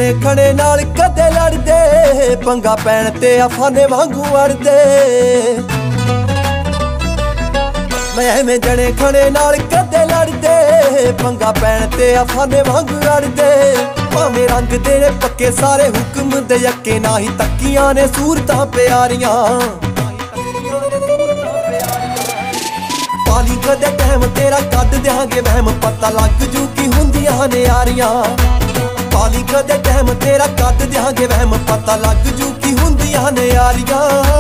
जने खड़े नाल कदे लड़दे, पंगा पैण ते अफाने वांगू अड़दे। मैं जने खड़े नाल कदे लड़दे, पंगा पैण ते अफाने वांगू अड़दे। भावें रंग दे पक्के सारे हुक्म दे यक्के, ना ही तक्कियां ने सूरतां प्यारियां। पाली कदे टैम तेरा कद देंगे वहम, पता लग जू की हुंदियां ने यारियां। पाली कदे टैम तेरा कद देंगे वहम, पता लग जू की हुंदियां ने यारियां।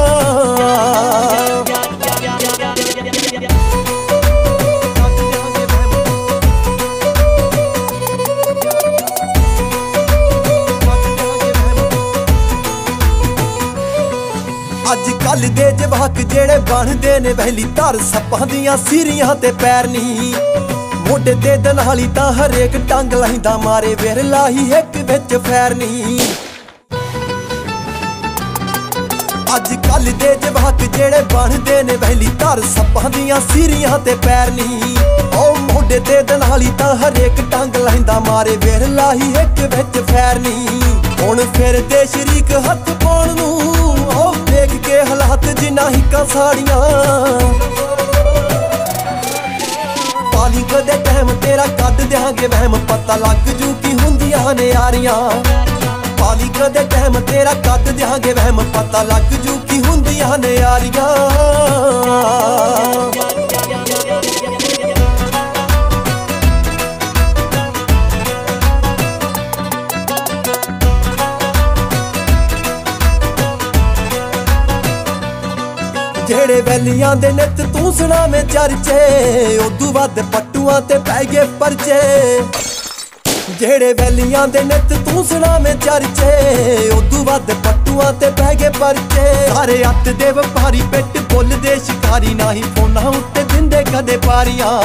अज कल दे जवाक जेड़े बनदे ने वहली धर, सप्पां दियां सीरियां ते पैर नी। मोढे ते दनाली तां हरेक टंग लहिंदा, मारे विरला ही हिक विच फैर नी। अज कल दे जवाक जेड़े बनदे ने वहली धर, सप्पां दियां सीरियां ते पैर नी। ओ मोढे ते दनाली तां हरेक टंग लहिंदा, मारे विरला ही हिक विच फैर नी। हुण फिरदे शरीक हत्थ पाउण नूं, देख के हालात जिन्ना हिक्कां साड़ियां। पाली कदे टैम तेरा कद देंगे वहम, पता लग जू की हुंदियां ने यारियां। पाली कदे टैम तेरा कद देंगे वहम, पता लग जू की हुंदियां ने यारियां। जेड़े वैलियां दे नित तू सुना में चर्चे, उदू वध पट्टुआं ते पै गए परचे। जेड़े वैलियां दे नित तू सुना में चर्चे, उदू वध पट्टुआं ते पै गए परचे। सारे अत दे वपारी पिट बुल दे शिकारी, ना ही फोनां उत्ते दिंदे कदे पारियां।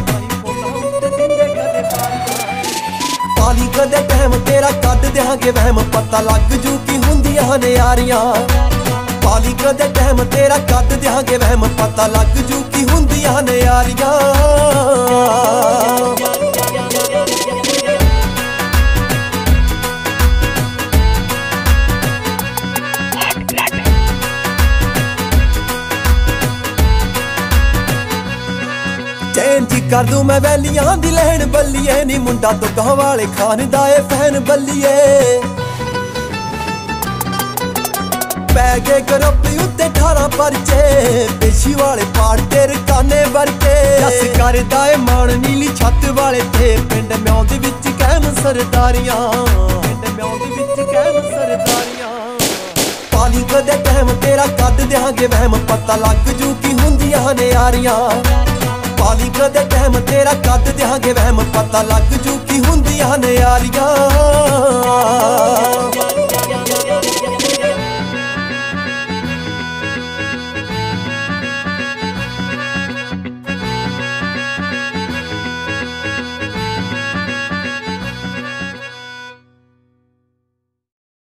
पाली कदे टैम तेरा कद देंगे वहम, पता लग जू की हुंदियां ने यारियां। पाली कदे टैम तेरा कद देंगे वहम, पता लग जू की हुंदियां ने यारियां। चेंज कर दूं मैं वैलियां दी लैन बल्लिए, नी मुंडा दुगां वाले खान दा ए फैन बल्लिए। पै गए ग्रुप उत्ते 18 परचे, पेशी वाले पाड़ ते रकाने बरके। जस करदा ए मान नीली छत वाले थे, पिंड म्याऊं दे विच कैम सरदारियां। पिंड म्याऊं दे विच कैम सरदारियां। पाली कदे टैम तेरा कद देंगे वहम, पता लग जू की हुंदियां ने यारियां। पाली कदे टैम तेरा कद देंगे वहम, पता लग जू की हुंदियां ने यारियां।